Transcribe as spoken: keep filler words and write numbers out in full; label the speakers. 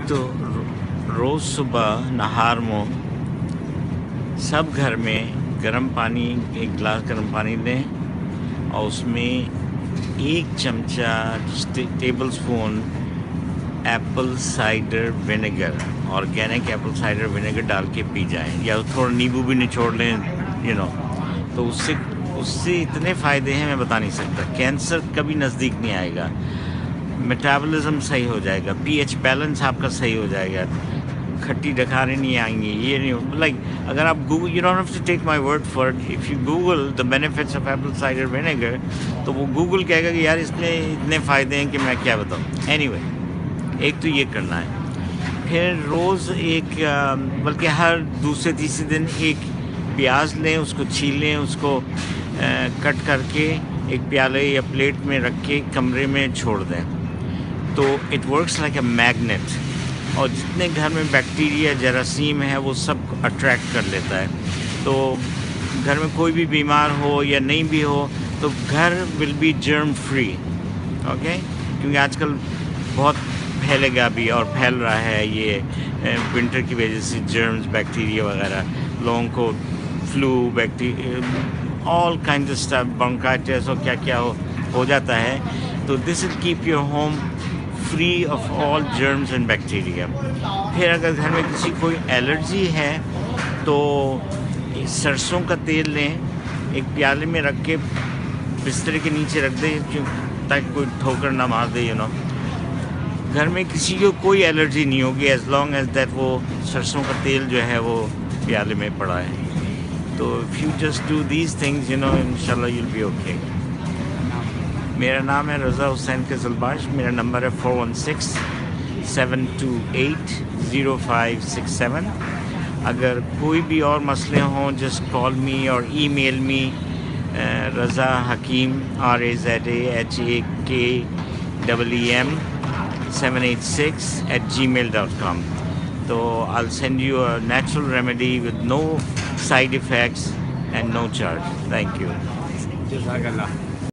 Speaker 1: تو روز صبح نہار مو سب گھر میں گرم پانی ایک گلاس گرم پانی لیں اور اس میں ایک چمچہ table spoon apple cider vinegar organic apple cider vinegar ڈال کے پی جائیں، یا تھوڑا نیبو بھی نچوڑ لیں یو نو تو اس سے اس سے اتنے فائدے ہیں میں بتا نہیں سکتا. کینسر کبھی نزدیک نہیں آئے گا، میٹابولزم صحیح ہو جائے گا، پی ایچ بیلنس آپ کا صحیح ہو جائے گا، کھٹی ڈکاریں نہیں آئیں گی. یہ نہیں لائک اگر آپ google you don't have to take my word for it, if you google the benefits of apple cider vinegar تو وہ گوگل کہے گا کہ یار اس میں اتنے فائدے ہیں کہ میں کیا بتاؤں. اینی وے ایک تو یہ کرنا ہے. پھر روز ایک بلکہ ہر دوسرے تیسرے دن ایک پیاز لیں، اس کو چھیلیں، اس کو کٹ کر کے ایک پیالے یا پلیٹ میں رکھ کے کمرے میں چھوڑ دیں تو it works like a magnet, اور جتنے گھر میں بیکٹیریا جراثیم ہے وہ سب کو اٹریکٹ کر لیتا ہے. تو گھر میں کوئی بھی بیمار ہو یا نہیں بھی ہو تو گھر will be germ free. Okay, کیونکہ آج کل بہت پھیلے گا بھی اور پھیل رہا ہے یہ ونٹر کی وجہ سے جرمز بیکٹیریا وغیرہ، لوگوں کو flu bacteria all kind of stuff bronchitis اور کیا کیا ہو ہو جاتا ہے. تو this will keep your home free of all germs and bacteria. پھر اگر گھر میں کسی کوئی الرجی ہے تو سرسوں کا تیل لیں، ایک پیالے میں رکھ کے بسترے کے نیچے رکھ دیں تاکہ کوئی ٹھوکر نہ مار دے. یو نو گھر میں کسی کو کوئی الرجی نہیں ہوگی ایز لانگ ایز دیٹ وہ سرسوں کا تیل جو ہے وہ پیالے میں پڑا ہے. تو if you just do these things you know انشاءاللہ یو ول بی اوکے. میرا نام ہے رضا حسین قزلباش، میرا نمبر ہے four one six seven two eight zero five six seven. اگر کوئی بھی اور مسئلے ہوں جسٹ کال می اور ای میل me Raza Hakim R A Z A H A K double E M seven eight six eight Gmail dot com. تو I'll send you a natural remedy with no side effects and no charge. Thank you.
Speaker 2: جزاک اللہ.